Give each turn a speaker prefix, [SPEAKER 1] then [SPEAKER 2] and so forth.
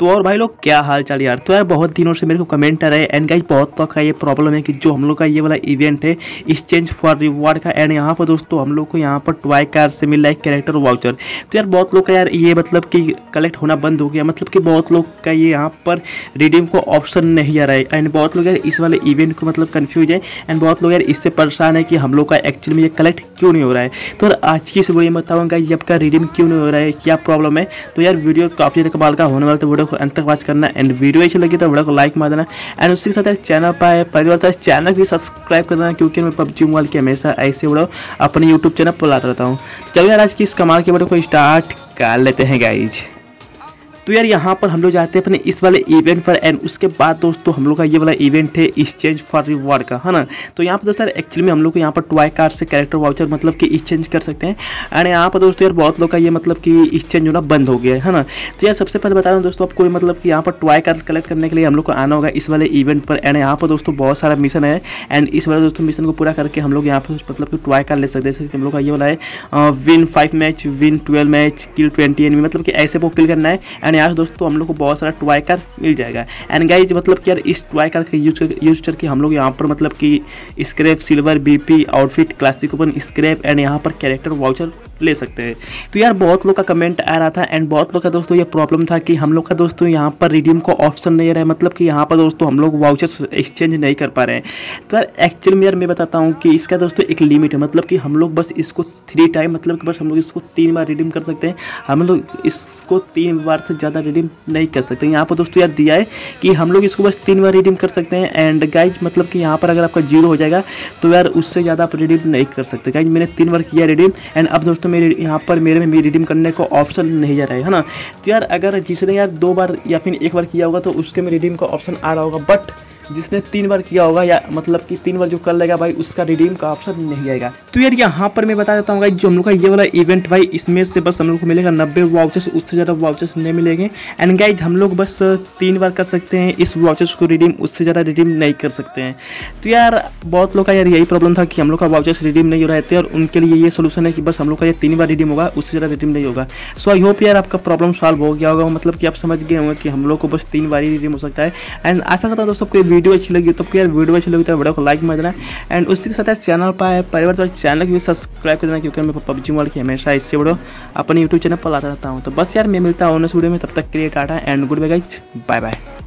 [SPEAKER 1] तो और भाई लोग क्या हाल चाल यार। तो यार बहुत दिनों से मेरे को कमेंट आ रहा है एंड गाइस बहुत तो का ये प्रॉब्लम है कि जो हम लोग का ये वाला इवेंट है एक्सचेंज फॉर रिवॉर्ड का, एंड यहाँ पर दोस्तों हम लोग को यहाँ पर टॉय कार से मिल रहा है कैरेक्टर वाउचर। तो यार बहुत लोग का यार ये मतलब कि कलेक्ट होना बंद हो गया, मतलब कि बहुत लोग का ये यहाँ पर रिडीम को ऑप्शन नहीं आ रहा है एंड बहुत लोग यार इस वाले इवेंट को मतलब कन्फ्यूज है एंड बहुत लोग यार इससे परेशान है कि हम लोग का एक्चुअली में ये कलेक्ट क्यों नहीं हो रहा है। तो यार आज की इस वीडियो में बताऊंगा ये आपका रिडीम क्यों नहीं हो रहा है, क्या प्रॉब्लम है। तो यार वीडियो काफ़ी ज़्यादा कमाल का होने वाला, तो वीडियो को अंत तक वॉच करना एंड वीडियो अच्छी लगी तो वीडियो को लाइक मार देना एंड उसी के साथ चैनल पर परिवार था चैनल भी सब्सक्राइब कर देना, क्योंकि मैं पबजी मोबाइल के हमेशा ऐसे वीडियो अपने यूट्यूब चैनल पर लाता रहता हूँ। तो चलो यार आज की इस कमाल के वीडियो को स्टार्ट कर लेते हैं गाइज। तो यार यहाँ पर हम लोग जाते हैं अपने इस वाले इवेंट पर एंड उसके बाद दोस्तों हम लोग का ये वाला इवेंट है एक्सचेंज फॉर रिवॉर्ड का, है ना। तो यहाँ पर दोस्तों एक्चुअली में हम लोग को यहाँ पर टॉय कार से कैरेक्टर वाउचर मतलब कि एक्सचेंज कर सकते हैं एंड यहाँ पर दोस्तों यार बहुत लोग का ये मतलब कि एक्सचेंज होना बंद हो गया है ना। तो यार सबसे पहले बता रहा हूँ दोस्तों आपको मतलब कि यहाँ पर टॉय कार कलेक्ट करने के लिए हम लोग को आना होगा इस वाले इवेंट पर एंड यहाँ पर दोस्तों बहुत सारा मिशन है एंड इस वाले दोस्तों मिशन को पूरा करके हम लोग यहाँ पर मतलब कि टॉय कार ले सकते हैं। हम लोग का ये वाला है win 5 match, win 12 match, kill 20 enemy, मतलब कि ऐसे वो किल करना है एंड यहाँ दोस्तों हम लोग बहुत सारा टॉय कार मिल जाएगा एंड गाइज मतलब कि यार इस टॉय कार का यूज करके हम लोग यहाँ पर मतलब कि scrap, silver, BP, outfit, classic open, scrap and यहाँ पर कैरेक्टर वाउचर ले सकते हैं। तो यार बहुत लोग का कमेंट आ रहा था एंड बहुत लोग का दोस्तों ये प्रॉब्लम था कि हम लोग का दोस्तों यहाँ पर रिडीम को ऑप्शन नहीं आ रहा है, मतलब कि यहाँ पर दोस्तों हम लोग वाउचर्स एक्सचेंज नहीं कर पा रहे हैं। तो यार एक्चुअली में यार मैं बताता हूँ कि इसका दोस्तों एक लिमिट है, मतलब कि हम लोग बस इसको 3 टाइम मतलब कि बस हम लोग इसको 3 बार रिडीम कर सकते हैं, हम लोग इसको 3 बार से ज़्यादा रिडीम नहीं कर सकते। यहाँ पर दोस्तों यार दिया है कि हम लोग इसको बस 3 बार रिडीम कर सकते हैं एंड गाइज मतलब कि यहाँ पर अगर आपका 0 हो जाएगा तो यार उससे ज़्यादा आप रिडीम नहीं कर सकते। गाइज मैंने 3 बार किया रिडीम एंड अब दोस्तों मेरे यहाँ पर मेरे में रिडीम करने को ऑप्शन नहीं जा रहा है ना। तो यार अगर जिसने यार 2 बार या फिर 1 बार किया होगा तो उसके में रिडीम का ऑप्शन आ रहा होगा, बट जिसने 3 बार किया होगा या मतलब कि 3 बार जो कर लेगा भाई उसका रिडीम का ऑप्शन नहीं आएगा। तो यार यहाँ पर मैं बता देता हूँ जो हम लोग का ये वाला इवेंट भाई इसमें से बस हम लोग को मिलेगा 90 वाउचर्स, उससे ज़्यादा वाउचर्स नहीं मिलेंगे एंड गाइज हम लोग बस 3 बार कर सकते हैं इस वाउचर्स को रिडीम, उससे ज़्यादा रिडीम नहीं कर सकते हैं। तो यार बहुत लोग का यार यही प्रॉब्लम था कि हम लोग का वाउचर्स रिडीम नहीं हो रहे थे और उनके लिए ये सोल्यूशन है कि बस हम लोग का ये 3 बार रिडीम होगा, उससे ज़्यादा रिडीम नहीं होगा। सो आई होप यार आपका प्रॉब्लम सॉल्व हो गया होगा, मतलब कि आप समझ गए होंगे कि हम लोग को बस 3 बार ही रिडीम हो सकता है एंड आशा करता हूँ दोस्तों कोई वीडियो अच्छी लगी तो यार वीडियो अच्छी लगी तो वीडियो को लाइक मार देना एंड उसी के साथ यार चैनल पर परिवार तो चैनल को भी सब्सक्राइब कर देना, क्योंकि मैं पबजी मोबाइल की हमेशा इससे वीडियो अपने यूट्यूब चैनल पर लाता रहता हूँ। तो बस यार मैं मिलता हूँ नेक्स्ट वीडियो में, तब तक के लिए ta ta and good bye guys, bye bye.